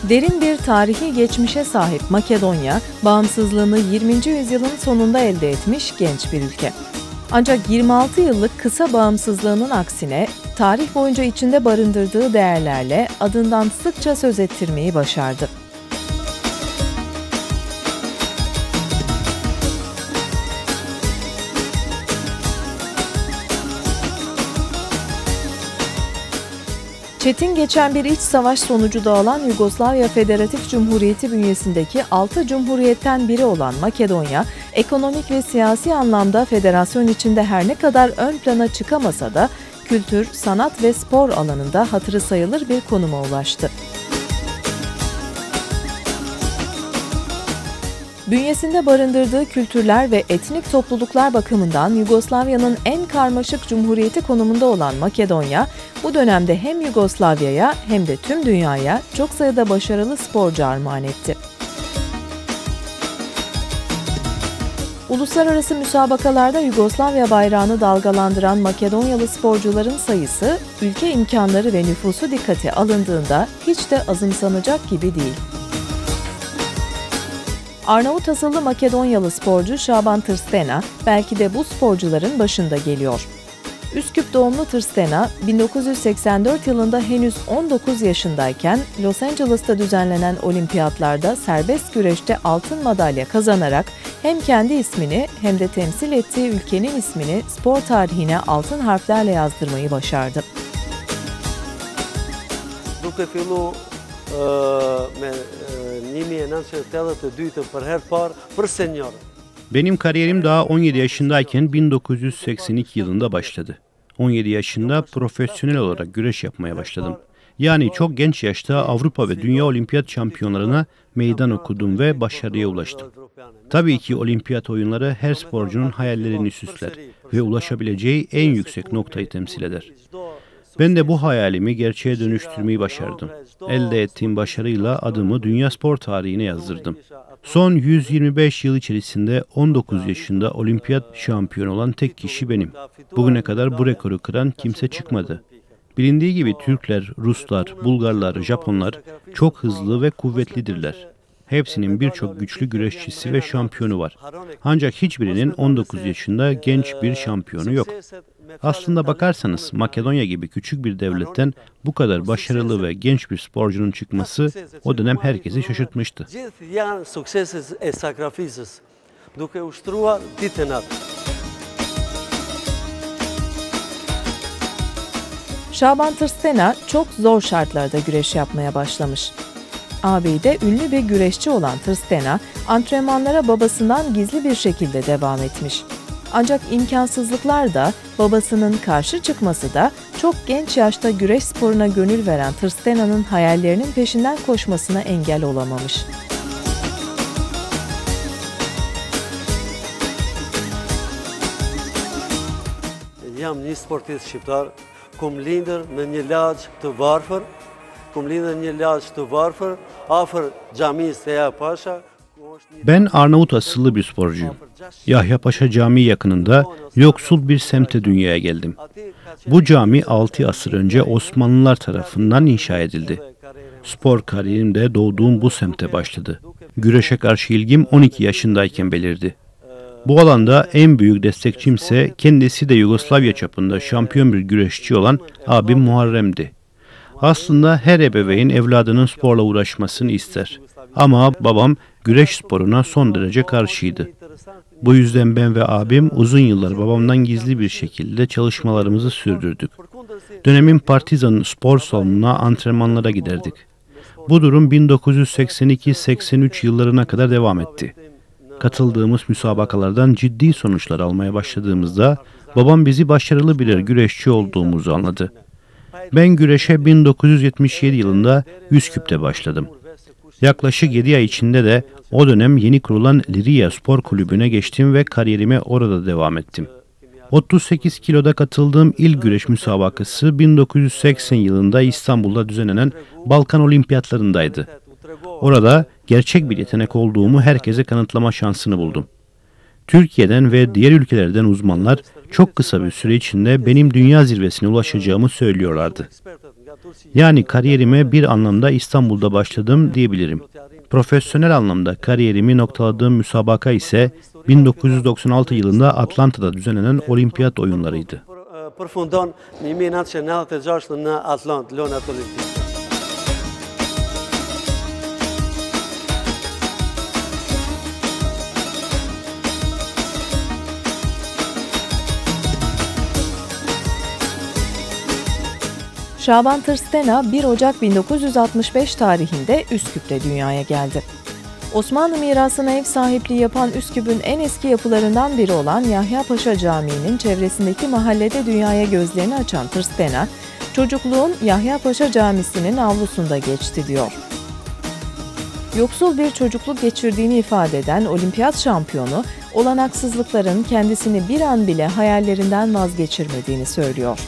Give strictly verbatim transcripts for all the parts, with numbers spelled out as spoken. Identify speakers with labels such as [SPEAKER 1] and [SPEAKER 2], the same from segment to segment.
[SPEAKER 1] Derin bir tarihi geçmişe sahip Makedonya, bağımsızlığını yirminci yüzyılın sonunda elde etmiş genç bir ülke. Ancak yirmi altı yıllık kısa bağımsızlığının aksine, tarih boyunca içinde barındırdığı değerlerle adından sıkça söz ettirmeyi başardı. Çetin geçen bir iç savaş sonucu dağılan Yugoslavya Federatif Cumhuriyeti bünyesindeki altı cumhuriyetten biri olan Makedonya, ekonomik ve siyasi anlamda federasyon içinde her ne kadar ön plana çıkamasa da kültür, sanat ve spor alanında hatırı sayılır bir konuma ulaştı. Bünyesinde barındırdığı kültürler ve etnik topluluklar bakımından Yugoslavya'nın en karmaşık cumhuriyeti konumunda olan Makedonya, bu dönemde hem Yugoslavya'ya hem de tüm dünyaya çok sayıda başarılı sporcu armağan etti. Uluslararası müsabakalarda Yugoslavya bayrağını dalgalandıran Makedonyalı sporcuların sayısı, ülke imkanları ve nüfusu dikkate alındığında hiç de azımsanacak gibi değil. Arnavut asıllı Makedonyalı sporcu Şaban Trstena belki de bu sporcuların başında geliyor. Üsküp doğumlu Trstena, bin dokuz yüz seksen dört yılında henüz on dokuz yaşındayken Los Angeles'ta düzenlenen olimpiyatlarda serbest güreşte altın madalya kazanarak hem kendi ismini hem de temsil ettiği ülkenin ismini spor tarihine altın harflerle yazdırmayı başardı.
[SPEAKER 2] Benim kariyerim daha on yedi yaşındayken bin dokuz yüz seksen iki yılında başladı. on yedi yaşında profesyonel olarak güreş yapmaya başladım. Yani çok genç yaşta Avrupa ve Dünya Olimpiyat şampiyonlarına meydan okudum ve başarıya ulaştım. Tabii ki olimpiyat oyunları her sporcunun hayallerini süsler ve ulaşabileceği en yüksek noktayı temsil eder. Ben de bu hayalimi gerçeğe dönüştürmeyi başardım. Elde ettiğim başarıyla adımı dünya spor tarihine yazdırdım. Son yüz yirmi beş yıl içerisinde on dokuz yaşında olimpiyat şampiyonu olan tek kişi benim. Bugüne kadar bu rekoru kıran kimse çıkmadı. Bilindiği gibi Türkler, Ruslar, Bulgarlar, Japonlar çok hızlı ve kuvvetlidirler. Hepsinin birçok güçlü güreşçisi ve şampiyonu var. Ancak hiçbirinin on dokuz yaşında genç bir şampiyonu yok. Aslında bakarsanız Makedonya gibi küçük bir devletten bu kadar başarılı ve genç bir sporcunun çıkması o dönem herkesi şaşırtmıştı.
[SPEAKER 1] Şaban Trstena çok zor şartlarda güreş yapmaya başlamış. Ağabeyi de ünlü bir güreşçi olan Trstena, antrenmanlara babasından gizli bir şekilde devam etmiş. Ancak imkansızlıklar da, babasının karşı çıkması da çok genç yaşta güreş sporuna gönül veren Trstena'nın hayallerinin peşinden koşmasına engel olamamış.
[SPEAKER 3] Jam një sportist shqiptar, kum lindër në një lagj të varfër, kum lindër në një lagj të varfër, afër xhamisë Yahya Paşa.
[SPEAKER 2] Ben Arnavut asıllı bir sporcuyum. Yahya Paşa Camii yakınında yoksul bir semte dünyaya geldim. Bu cami altı asır önce Osmanlılar tarafından inşa edildi. Spor kariyerim de doğduğum bu semte başladı. Güreşe karşı ilgim on iki yaşındayken belirdi. Bu alanda en büyük destekçimse kendisi de Yugoslavya çapında şampiyon bir güreşçi olan abim Muharrem'di. Aslında her ebeveyn evladının sporla uğraşmasını ister. Ama babam güreş sporuna son derece karşıydı. Bu yüzden ben ve abim uzun yıllar babamdan gizli bir şekilde çalışmalarımızı sürdürdük. Dönemin Partizan spor salonuna antrenmanlara giderdik. Bu durum bin dokuz yüz seksen iki seksen üç yıllarına kadar devam etti. Katıldığımız müsabakalardan ciddi sonuçlar almaya başladığımızda babam bizi başarılı birer güreşçi olduğumuzu anladı. Ben güreşe bin dokuz yüz yetmiş yedi yılında Üsküp'te başladım. Yaklaşık yedi ay içinde de o dönem yeni kurulan Liria Spor Kulübü'ne geçtim ve kariyerime orada devam ettim. otuz sekiz kiloda katıldığım ilk güreş müsabakası bin dokuz yüz seksen yılında İstanbul'da düzenlenen Balkan Olimpiyatlarındaydı. Orada gerçek bir yetenek olduğumu herkese kanıtlama şansını buldum. Türkiye'den ve diğer ülkelerden uzmanlar çok kısa bir süre içinde benim dünya zirvesine ulaşacağımı söylüyorlardı. Yani kariyerime bir anlamda İstanbul'da başladım diyebilirim. Profesyonel anlamda kariyerimi noktaladığım müsabaka ise bin dokuz yüz doksan altı yılında Atlanta'da düzenlenen Olimpiyat oyunlarıydı.
[SPEAKER 3] Përfundon në një mijë e nëntëqind e nëntëdhjetë e gjashtë në Atlantë, Lojrat Olimpike.
[SPEAKER 1] Şaban Tırstena bir Ocak bin dokuz yüz altmış beş tarihinde Üsküp'te dünyaya geldi. Osmanlı mirasına ev sahipliği yapan Üsküp'ün en eski yapılarından biri olan Yahya Paşa Camii'nin çevresindeki mahallede dünyaya gözlerini açan Tırstena, çocukluğum Yahya Paşa Camisi'nin avlusunda geçti diyor. Yoksul bir çocukluk geçirdiğini ifade eden olimpiyat şampiyonu, olanaksızlıkların kendisini bir an bile hayallerinden vazgeçirmediğini söylüyor.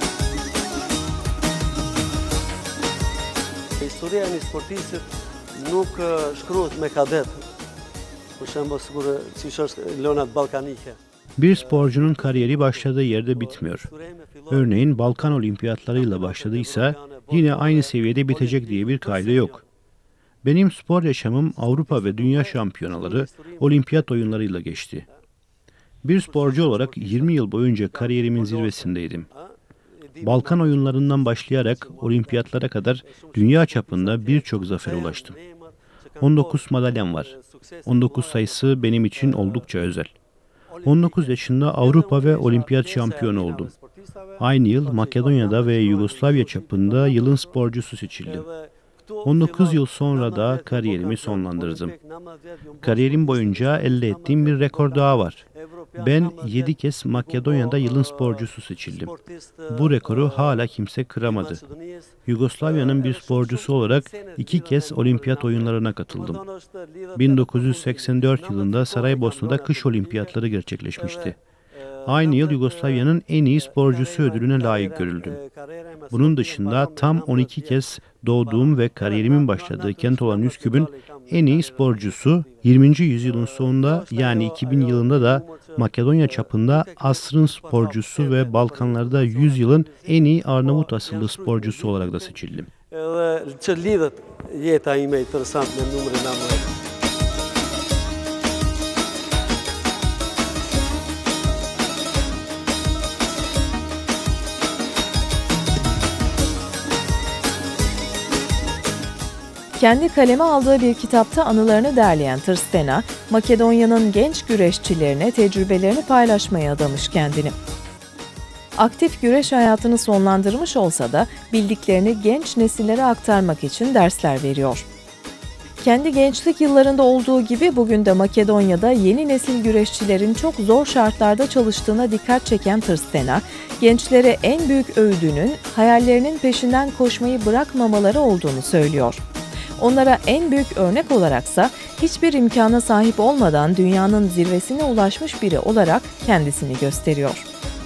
[SPEAKER 3] Historia e një sportistit nuk shkruhet me kadet. Për shembull, sigur siç është Lojrat Ballkanike.
[SPEAKER 2] Bir sporcunun kariyeri başladığı yerde bitmiyor. Örneğin Balkan Olimpiyatlarıyla başladıysa yine aynı seviyede bitecek diye bir kaide yok. Benim spor yaşamım Avrupa ve Dünya Şampiyonaları, Olimpiyat oyunlarıyla geçti. Bir sporcu olarak yirmi yıl boyunca kariyerimin zirvesindeydim. Balkan oyunlarından başlayarak olimpiyatlara kadar dünya çapında birçok zafere ulaştım. on dokuz madalyam var. on dokuz sayısı benim için oldukça özel. on dokuz yaşında Avrupa ve olimpiyat şampiyonu oldum. Aynı yıl Makedonya'da ve Yugoslavya çapında yılın sporcusu seçildim. on dokuz yıl sonra da kariyerimi sonlandırdım. Kariyerim boyunca elde ettiğim bir rekor daha var. Ben yedi kez Makedonya'da yılın sporcusu seçildim. Bu rekoru hala kimse kıramadı. Yugoslavya'nın bir sporcusu olarak iki kez olimpiyat oyunlarına katıldım. bin dokuz yüz seksen dört yılında Saraybosna'da kış olimpiyatları gerçekleşmişti. Aynı yıl Yugoslavya'nın en iyi sporcusu ödülüne layık görüldüm. Bunun dışında tam on iki kez doğduğum ve kariyerimin başladığı kent olan Üsküp'ün en iyi sporcusu, yirminci yüzyılın sonunda yani iki bin yılında da Makedonya çapında asrın sporcusu ve Balkanlarda yüz yılın en iyi Arnavut asıllı sporcusu olarak da seçildim.
[SPEAKER 1] Kendi kaleme aldığı bir kitapta anılarını derleyen Tırstena, Makedonya'nın genç güreşçilerine tecrübelerini paylaşmaya adamış kendini. Aktif güreş hayatını sonlandırmış olsa da bildiklerini genç nesillere aktarmak için dersler veriyor. Kendi gençlik yıllarında olduğu gibi bugün de Makedonya'da yeni nesil güreşçilerin çok zor şartlarda çalıştığına dikkat çeken Tırstena, gençlere en büyük öğüdünün hayallerinin peşinden koşmayı bırakmamaları olduğunu söylüyor. Onlara en büyük örnek olaraksa hiçbir imkana sahip olmadan dünyanın zirvesine ulaşmış biri olarak kendisini gösteriyor.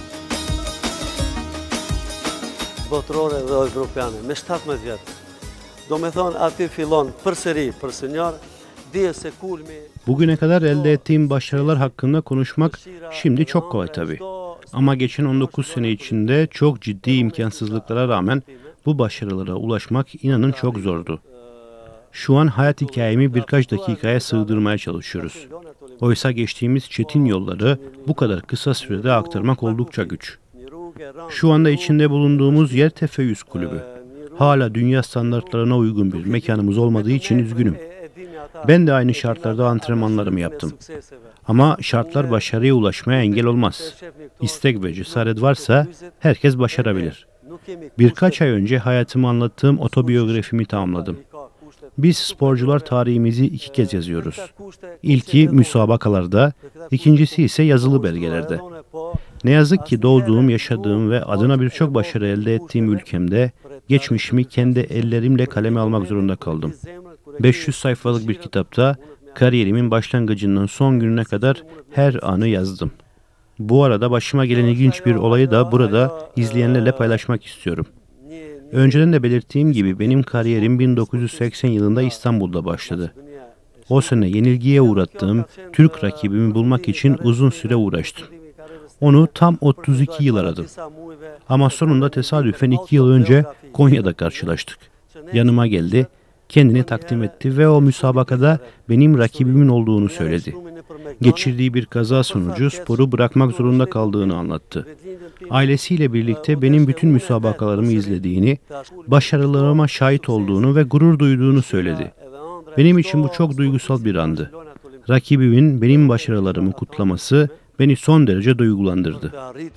[SPEAKER 3] Botërore dhe evropiane me shtatëmbëdhjetë vjet. Do me thonë aty fillon përsëri për senior, diye se kulmi.
[SPEAKER 2] Bugüne kadar elde ettiğim başarılar hakkında konuşmak şimdi çok kolay tabii. Ama geçen on dokuz sene içinde çok ciddi imkansızlıklara rağmen bu başarılara ulaşmak inanın çok zordu. Şu an hayat hikayemi birkaç dakikaya sığdırmaya çalışıyoruz. Oysa geçtiğimiz çetin yolları bu kadar kısa sürede aktarmak oldukça güç. Şu anda içinde bulunduğumuz yer Tefeyyüz Kulübü. Hala dünya standartlarına uygun bir mekanımız olmadığı için üzgünüm. Ben de aynı şartlarda antrenmanlarımı yaptım. Ama şartlar başarıya ulaşmaya engel olmaz. İstek ve cesaret varsa herkes başarabilir. Birkaç ay önce hayatımı anlattığım otobiyografimi tamamladım. Biz sporcular tarihimizi iki kez yazıyoruz. İlki müsabakalarda, ikincisi ise yazılı belgelerde. Ne yazık ki doğduğum, yaşadığım ve adına birçok başarı elde ettiğim ülkemde geçmişimi kendi ellerimle kaleme almak zorunda kaldım. beş yüz sayfalık bir kitapta kariyerimin başlangıcından son gününe kadar her anı yazdım. Bu arada başıma gelen ilginç bir olayı da burada izleyenlerle paylaşmak istiyorum. Önceden de belirttiğim gibi benim kariyerim bin dokuz yüz seksen yılında İstanbul'da başladı. O sene yenilgiye uğrattığım Türk rakibimi bulmak için uzun süre uğraştım. Onu tam otuz iki yıl aradım. Ama sonunda tesadüfen iki yıl önce Konya'da karşılaştık. Yanıma geldi, kendini takdim etti ve o müsabakada benim rakibimin olduğunu söyledi. Geçirdiği bir kaza sonucu sporu bırakmak zorunda kaldığını anlattı. Ailesiyle birlikte benim bütün müsabakalarımı izlediğini, başarılarıma şahit olduğunu ve gurur duyduğunu söyledi. Benim için bu çok duygusal bir andı. Rakibimin benim başarılarımı kutlaması beni son derece duygulandırdı.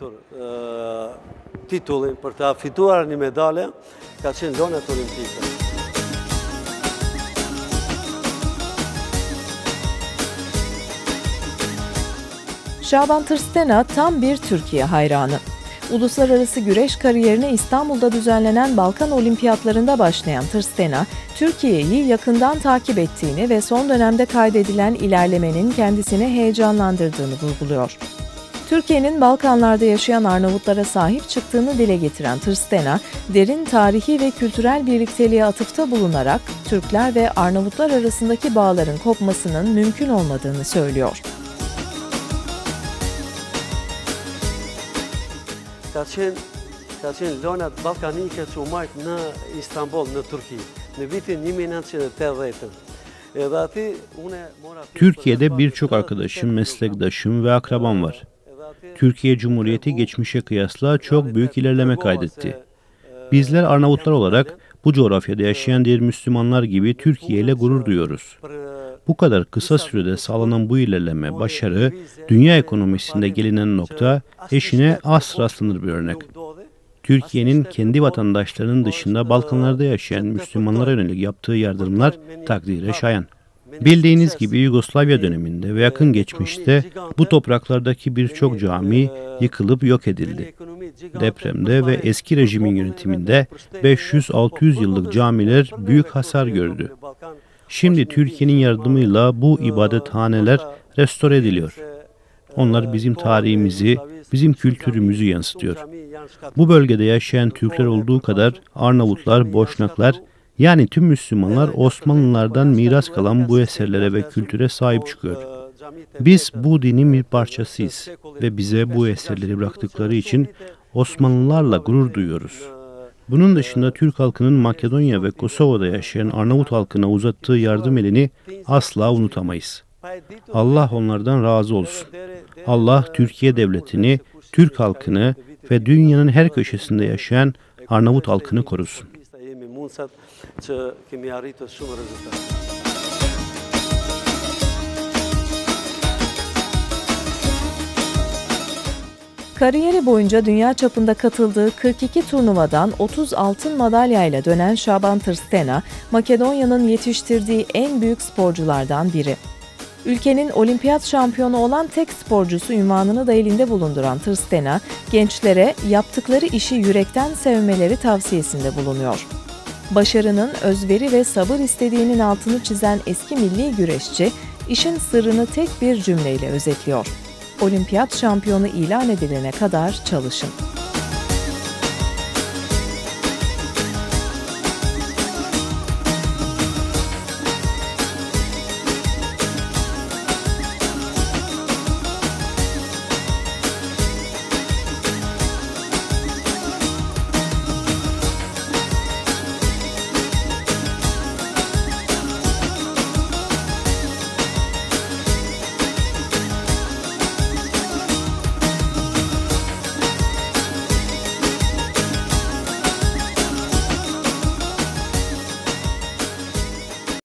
[SPEAKER 1] Şaban Tırstena tam bir Türkiye hayranı. Uluslararası güreş kariyerine İstanbul'da düzenlenen Balkan Olimpiyatlarında başlayan Tırstena, Türkiye'yi yakından takip ettiğini ve son dönemde kaydedilen ilerlemenin kendisini heyecanlandırdığını vurguluyor. Türkiye'nin Balkanlarda yaşayan Arnavutlara sahip çıktığını dile getiren Tırstena, derin tarihi ve kültürel birlikteliğe atıfta bulunarak Türkler ve Arnavutlar arasındaki bağların kopmasının mümkün olmadığını söylüyor.
[SPEAKER 3] Ka qenë, ka qenë lojnat ballkanike që u majt në Istanbul, në Turki, në vitin bin dokuz yüz otuzun. Edhe aty unë mora
[SPEAKER 2] Türkiye'de birçok arkadaşım, meslektaşım ve akrabam var. Türkiye Cumhuriyeti geçmişe kıyasla çok büyük ilerleme kaydetti. Bizler Arnavutlar olarak bu coğrafyada yaşayan diğer Müslümanlar gibi Türkiye ile gurur duyuyoruz. Bu kadar kısa sürede sağlanan bu ilerleme, başarı, dünya ekonomisinde gelinen nokta eşine az rastlanır bir örnek. Türkiye'nin kendi vatandaşlarının dışında Balkanlarda yaşayan Müslümanlara yönelik yaptığı yardımlar takdire şayan. Bildiğiniz gibi Yugoslavya döneminde ve yakın geçmişte bu topraklardaki birçok cami yıkılıp yok edildi. Depremde ve eski rejimin yönetiminde beş yüz altı yüz yıllık camiler büyük hasar gördü. Şimdi Türkiye'nin yardımıyla bu ibadethaneler restore ediliyor. Onlar bizim tarihimizi, bizim kültürümüzü yansıtıyor. Bu bölgede yaşayan Türkler olduğu kadar Arnavutlar, Boşnaklar, yani tüm Müslümanlar Osmanlılardan miras kalan bu eserlere ve kültüre sahip çıkıyor. Biz bu dinin bir parçasıyız ve bize bu eserleri bıraktıkları için Osmanlılarla gurur duyuyoruz. Bunun dışında Türk halkının Makedonya ve Kosova'da yaşayan Arnavut halkına uzattığı yardım elini asla unutamayız. Allah onlardan razı olsun. Allah Türkiye devletini, Türk halkını ve dünyanın her köşesinde yaşayan Arnavut halkını korusun.
[SPEAKER 1] Kariyeri boyunca dünya çapında katıldığı kırk iki turnuvadan otuz altın madalyayla dönen Şaban Tırstena, Makedonya'nın yetiştirdiği en büyük sporculardan biri. Ülkenin olimpiyat şampiyonu olan tek sporcusu unvanını da elinde bulunduran Tırstena, gençlere yaptıkları işi yürekten sevmeleri tavsiyesinde bulunuyor. Başarının özveri ve sabır istediğinin altını çizen eski milli güreşçi, işin sırrını tek bir cümleyle özetliyor: olimpiyat şampiyonu ilan edilene kadar çalışın.